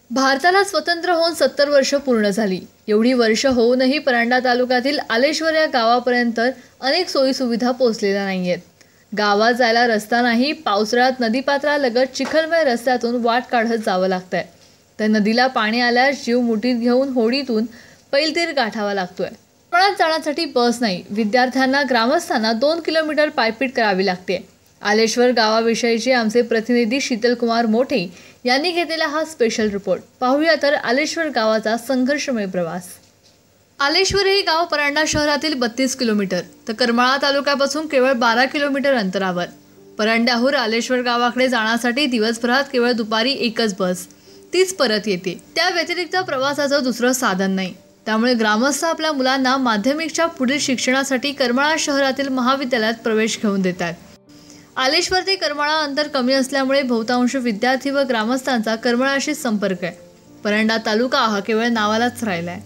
भारताला स्वतंत्र होऊन 70 वर्ष पूर्ण झाली। एवढी वर्ष होऊनही परांडा तालुक्यातील आलेश्वर या गावापर्यंत अनेक सोयीसुविधा पोहोचलेल्या नाहीयेत। गावात जायला रस्ता नाही, पावसाळ्यात नदीपात्रालगत चिखलमय रस्त्यातून वाट काढत जावं लागतंय। तर नदीला पाणी आल्यास जीव मुठीत घेऊन होडीतून पैलतीर गाठावा लागतोय। पणात जाण्यासाठी बस नाही, विद्यार्थ्यांना ग्रामस्थांना 2 किलोमीटर पायपीट करावी लागते। आलेश्वर गावाविषयीचे आमचे प्रतिनिधी शीतलकुमार मोठे यांनी घेतलेला हा स्पेशल रिपोर्ट पाहूया। तर आलेश्वर गावाचा संघर्षमय प्रवास। आलेश्वर हे गाव परांडा शहरातील 32 किलोमीटर तर करमाळा तालुक्यापासून केवळ 12 किलोमीटर अंतरावर। परांड्याहून आलेश्वर गावाकडे जाण्यासाठी दिवसभरात केवळ दुपारी एकच बस, तीच परत येते। त्या व्यतिरिक्त प्रवासाचं दुसरं साधन नाही। त्यामुळे ग्रामस्थ आपल्या मुलांना माध्यमिकच्या पुढील शिक्षणासाठी करमाळा शहरातील महाविद्यालयात प्रवेश घेऊन देतात। आलेश्वर ते करमाळा अंतर कमी असल्यामुळे बहुतांश विद्यार्थी व ग्रामस्थांचा करमाळाशी संपर्क आहे। परांडा तालुका हा केवळ नावालाच राहिलाय।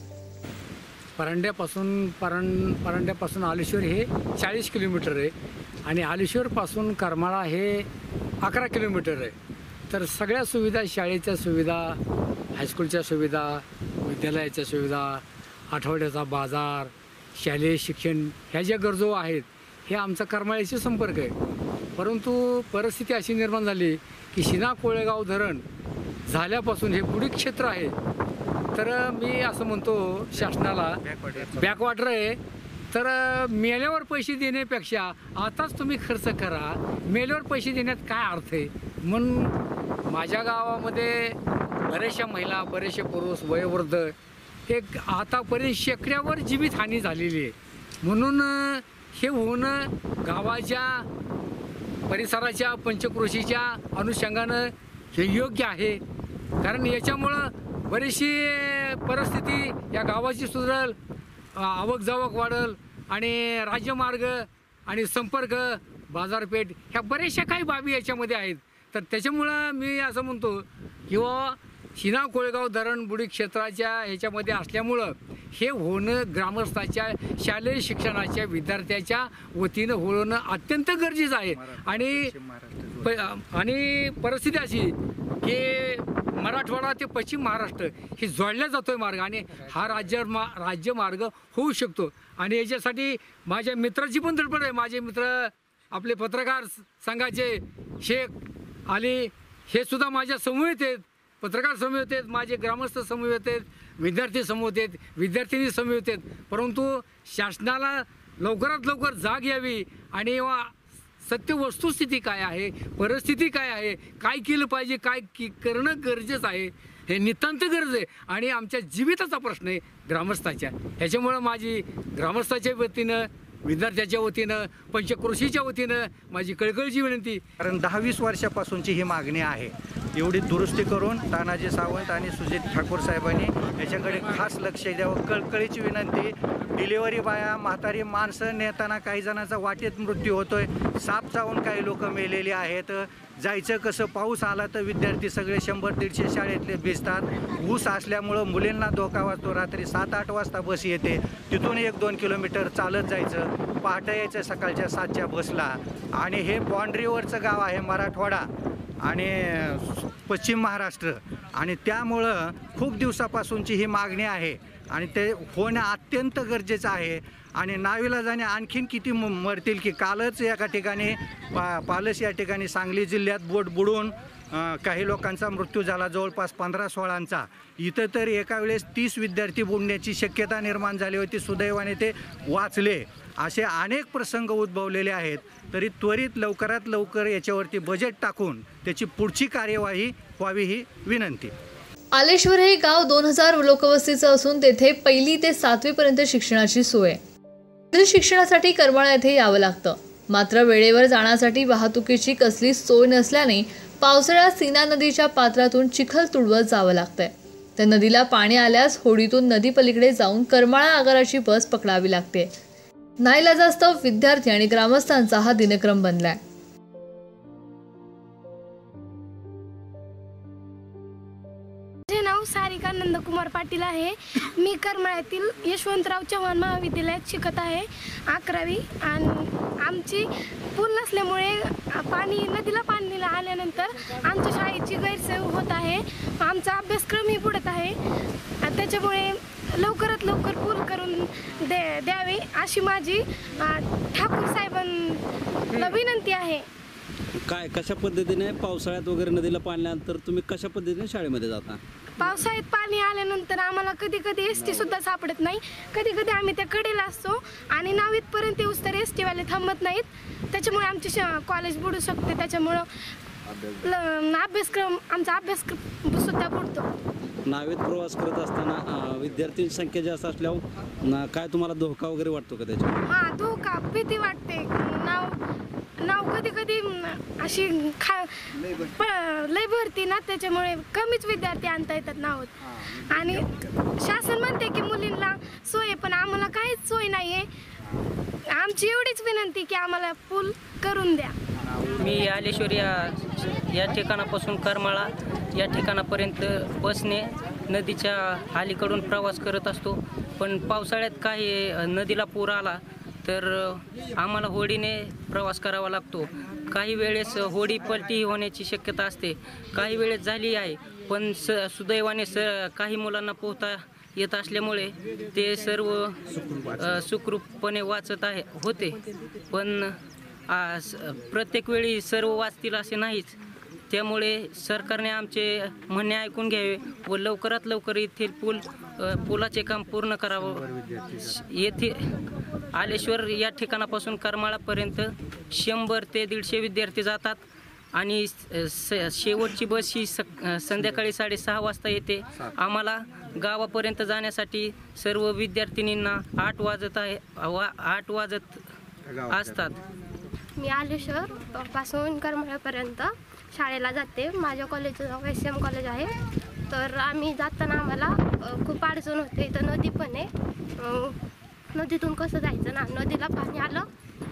परांड्यापासून आलेश्वर हे 40 किलोमीटर आहे आणि आलेश्वरपासून करमाळा हे 11 किलोमीटर आहे। तर सगळ्या सुविधा, शाळेच्या सुविधा, हायस्कूलच्या सुविधा, विद्यालयाच्या सुविधा, आठवड्याचा बाजार, शालेय शिक्षण ह्या ज्या गरजू आहेत हे आमचा करमाळ्याशी संपर्क आहे। परंतु परिस्थिती अशी निर्माण झाली की शिना कोळेगाव धरण झाल्यापासून हे बुडीत क्षेत्र आहे। तर मी असं म्हणतो शासनाला, बॅकवॉटर आहे, तर मेल्यावर पैसे देण्यापेक्षा आताच तुम्ही खर्च करा, मेल्यावर पैसे देण्यात काय अर्थ आहे। म्हणून माझ्या गावामध्ये बऱ्याचशा महिला, बरेचसे पुरुष, वयोवृद्ध एक आतापर्यंत शेकड्यावर जीवितहानी झालेली आहे। म्हणून हे होणं गावाच्या परिसराच्या पंचक्रोशीच्या अनुषंगानं हे योग्य आहे। कारण याच्यामुळं बरीचशी परिस्थिती या गावाची सुधारेल, आवक जावक वाढेल आणि राज्यमार्ग आणि संपर्क, बाजारपेठ ह्या बऱ्याचशा काही बाबी याच्यामध्ये आहेत। तर त्याच्यामुळं मी असं म्हणतो किंवा शिना कोळेगाव धरण बुडीत क्षेत्राच्या ह्याच्यामध्ये असल्यामुळं हे होणं ग्रामस्थाच्या शालेय शिक्षणाच्या विद्यार्थ्याच्या वतीनं होणं अत्यंत गरजेचं आहे। आणि परिस्थिती अशी की मराठवाडा ते पश्चिम महाराष्ट्र हे जोडल्या जातोय मार्ग आणि हा राज्यमार्ग होऊ शकतो। आणि याच्यासाठी माझ्या मित्राची पण धडपड आहे। माझे मित्र आपले पत्रकार संघाचे शेख आली हे सुद्धा माझ्या समूहात आहेत, पत्रकार समूहात आहेत, माझे ग्रामस्थ समूहात आहेत, विद्यार्थी समूहात आहेत, विद्यार्थिनी समूहात आहेत। परंतु शासनाला लवकरात लवकर जाग यावी आणि सत्य वस्तुस्थिती काय आहे, परिस्थिती काय आहे, काय केलं पाहिजे, काय करणं गरजेचं आहे, हे नितांत गरज आहे। आणि आमच्या जीविताचा प्रश्न आहे ग्रामस्थाच्या। ह्याच्यामुळं माझी ग्रामस्थाच्या वतीनं, विद्यार्थ्याच्या वतीनं, पंचक्रोशीच्या वतीनं माझी कळकळीची विनंती। कारण 10-20 वर्षापासूनची ही मागणी आहे। एवढी दुरुस्ती करून तानाजी सावंत आणि सुजित ठाकूर साहेबांनी याच्याकडे खास लक्ष द्यावं, कळकळीची विनंती। डिलिव्हरी बाया, म्हातारी माणसं नेताना काही जणांचा वाटेत मृत्यू होतोय, साप चावून काही लोक मेलेली आहेत। जायचं कसं, पाऊस आला तर विद्यार्थी सगळे 100-150 शाळेतले भिजतात। ऊस असल्यामुळं मुलींना धोका वाजतो। रात्री 7-8 वाजता बस येते, तिथून 1-2 किलोमीटर चालत जायचं, पहाटे यायचं सकाळच्या 7च्या बसला। आणि हे बाँड्रीवरचं गाव आहे, मराठवाडा आणि पश्चिम महाराष्ट्र, आणि त्यामुळं खूप दिवसापासूनची ही मागणी आहे आणि ते होणं अत्यंत गरजेचं आहे। आणि नाविलाजाने आणखीन किती मरतील की कालच एका ठिकाणी पालस या ठिकाणी सांगली जिल्ह्यात बोट बुडून काही लोकांचा मृत्यू झाला, जवळपास 15-16. इथं तर एका वेळेस 30 विद्यार्थी बुडण्याची शक्यता निर्माण झाली होती, सुदैवाने ते वाचले। असे अनेक प्रसंग उद्भवलेले आहेत। तरी त्वरित लवकरात लवकर याच्यावरती बजेट टाकून त्याची पुढची कार्यवाही व्हावी ही विनंती। आलेश्वर हे गाव 2000 लोकवस्तीचं असून तेथे 1ली ते 7वी पर्यंत शिक्षणाची सोय आहे। पुढील शिक्षणासाठी करमाळा येथे यावं लागतं, मात्र वेळेवर जाण्यासाठी वाहतुकीची कसलीच सोय नसल्याने पावसाळ्यात सीना नदीच्या पात्रातून चिखल तुडवत जावं लागतंय। तर नदीला पाणी आल्यास होडीतून नदी पलीकडे जाऊन करमाळा आगाराची बस पकडावी लागते। नाईलाजास्तव विद्यार्थी आणि ग्रामस्थांचा हा दिनक्रम बनलाय। माझे नाव सारिका नंदकुमार पाटील आहे। मी करमाळ्यातील यशवंतराव चव्हाण महाविद्यालयात शिकत आहे 11वी। आणि आमची पूल नसल्यामुळे नदीला पाणी आल्यानंतर आमच्या शाळेची गैरसोय होत आहे. आमचा अभ्यासक्रमही बुडत आहे. त्याच्यामुळे लवकरात लवकर पूल करून द्यावे अशी माझी ठाकूर साहेबांना विनंती आहे. कशा पद्धतीने पावसाळ्यात वगैरे नदीला पाणी आल्यानंतर तुम्ही कशा पद्धतीने शाळेमध्ये जाता? पावसाळ्यात पाणी आल्यानंतर आम्हाला कधी कधी एसटी सुद्धा सापडत नाही. कधी कधी आम्ही त्या कडेला असतो आणि नावीतपर्यंत येऊस तर एसटी वाले थांबत नाहीत. त्याच्यामुळे आमचे कॉलेज बुडू शकते. त्याच्यामुळं आमचा अभ्यासक्रम सुद्धा बुडतो. नावेत प्रवास करत असताना विद्यार्थ्यांची संख्या जास्त असल्यावर काय तुम्हाला धोका वगैरे वाटतो का त्याच्या? हां, धोका भीती वाटते. नाव कधी कधी अशी लय भरती ना, त्याच्यामुळे कमीच विद्यार्थी आणता येतात नावात. आणि शासन म्हणते की मुलींना सोय आहे, पण आम्हाला काहीच सोय नाही आहे. आमची एवढीच विनंती की आम्हाला पूल करून द्या. मी आलेश्वर या ठिकाणापासून करमाळा या ठिकाणापर्यंत बसने नदीच्या अलीकडून प्रवास करत असतो. पण पावसाळ्यात काही नदीला पूर आला तर आम्हाला होडीने प्रवास करावा लागतो. काही वेळेस होडी पलटी होण्याची शक्यता असते, काही वेळेस झाली आहे. पण सुदैवाने काही मुलांना पोहता येत असल्यामुळे ते सर्व सुखरूपपणे वाचत होते. पण प्रत्येक वेळी सर्व वाचतील असे नाहीच. त्यामुळे सरकारने आमचे म्हणणे ऐकून घ्यावे व लवकरात लवकर येथील पुलाचे काम पूर्ण करावं. येथे आलेश्वर या ठिकाणापासून करमाळापर्यंत 100 ते 150 विद्यार्थी जातात आणि शेवटची बस ही संध्याकाळी 6:30 वाजता येते. आम्हाला गावापर्यंत जाण्यासाठी सर्व विद्यार्थिनींना 8 वाजत असतात. मी आलेश्वर पासून करमाळ्यापर्यंत शाळेला जाते. माझ्या कॉलेजचं नाव SM कॉलेज आहे. तर आम्ही जाताना आम्हाला खूप अडचण होते. इथं नदी पण आहे. नदीतून कसं जायचं ना, नदीला पाणी आलं,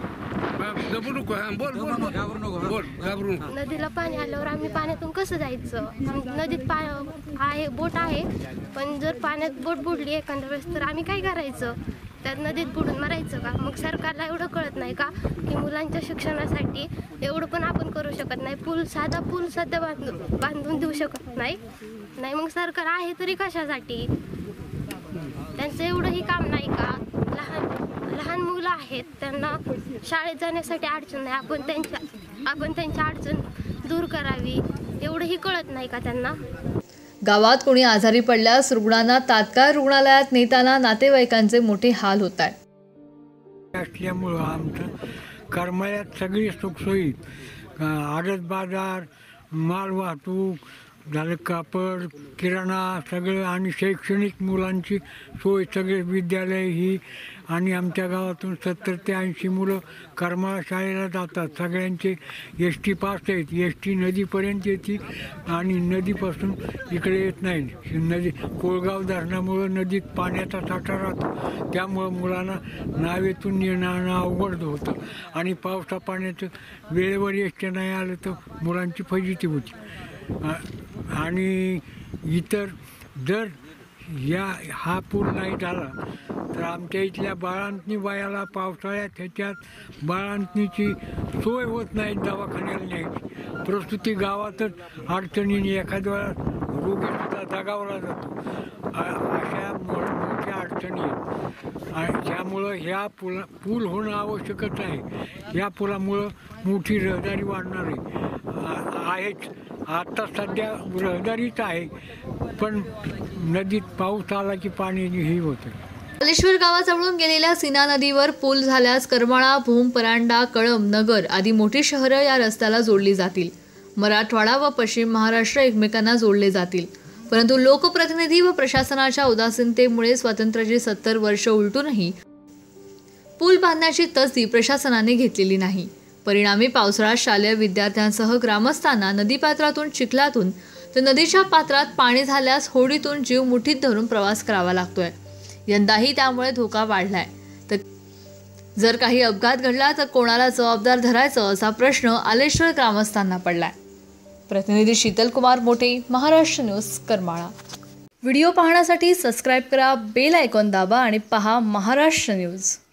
नदीला पाणी आल्यावर आम्ही पाण्यातून कसं जायचं? नदीत आहे, बोट आहे, पण जर पाण्यात बोट बुडली एखाद्या वेळेस तर आम्ही काय करायचं? त्यात नदीत बुडून मरायचं का? मग सरकारला एवढं कळत नाही का की मुलांच्या शिक्षणासाठी एवढं पण आपण करू शकत नाही? साधा पूल सध्या बांधून देऊ शकत नाही. मग सरकार आहे तरी कशासाठी? त्यांचं एवढंही काम नाही का? लहान मुलं आहेत, त्यांना शाळेत जाण्यासाठी अडचण नाही. आपण त्यांची अडचण दूर करावी एवढंही कळत नाही का त्यांना? गावात कोणी आजारी पडल्यास रुग्णांना तात्काळ रुग्णालयात नेताना नातेवाईकांचे मोठे हाल होत आहेत. असल्यामुळं आमचं करमाळ्यात सगळी सुखसोयी, आडत बाजार, माल वाहतूक झालं, कापड, किराणा सगळं, आणि शैक्षणिक मुलांची सोय, सगळे विद्यालय ही. आणि आमच्या गावातून 70 ते 80 मुलं करमाळा शाळेला जातात. सगळ्यांचे ST पास आहेत. ST नदीपर्यंत येते आणि नदीपासून इकडे येत नाही. नदी कोळगाव धरणामुळं नदीत पाण्याचा साठा राहतो. त्यामुळं मुलांना नावेतून येणं अवघड होतं. आणि पावसा पाण्याचं वेळेवर ST नाही आलं तर मुलांची फजिती होती. आणि इतर जर हा पूल नाही झाला तर आमच्या इथल्या बाळंतणी बायाला पावसाळ्यात ह्याच्यात बाळंतणीची सोय होत नाही, दवाखान्याला न्यायची. प्रसूती गावातच अडचणीने एखाद्या वेळा रोगीसुद्धा दगावला जातो. अशा मोठ्या अडचणी आहेत. आणि त्यामुळं ह्या पूल होणं आवश्यकच आहे. या पुलामुळं मोठी रहदारी वाढणार आहेच. आता सध्या रहदारीच आहे, पण नदीत पाऊस आला की पाणी हे होतं. आलेश्वर गावाजवळून गेलेल्या सीना नदीवर पूल झाल्यास करमाळा, भूम, परांडा, कळंब, नगर आदी मोठी शहरं या रस्त्याला जोडली जातील. मराठवाडा व पश्चिम महाराष्ट्र एकमेकांना जोडले जातील. परंतु लोकप्रतिनिधी व प्रशासनाच्या उदासीनतेमुळे स्वातंत्र्याची 70 वर्ष उलटूनही पूल बांधण्याची तसदी प्रशासनाने घेतलेली नाही. परिणामी पावसाळ्यात शालेय विद्यार्थ्यांसह ग्रामस्थांना नदीपात्रातून, चिखलातून तर नदीच्या पात्रात पाणी झाल्यास होडीतून जीव मुठीत धरून प्रवास करावा लागतोय. यंदाही त्यामुळे धोका वाढलाय. तर जर काही अपघात घडला तर कोणाला जबाबदार धरायचं असा प्रश्न आलेश्वर ग्रामस्थांना पडलाय. प्रतिनिधी शीतल कुमार मोटे, महाराष्ट्र न्यूज, करमाळा. व्हिडिओ पाहण्यासाठी सबस्क्राईब करा, बेल आयकॉन दाबा आणि पहा महाराष्ट्र न्यूज.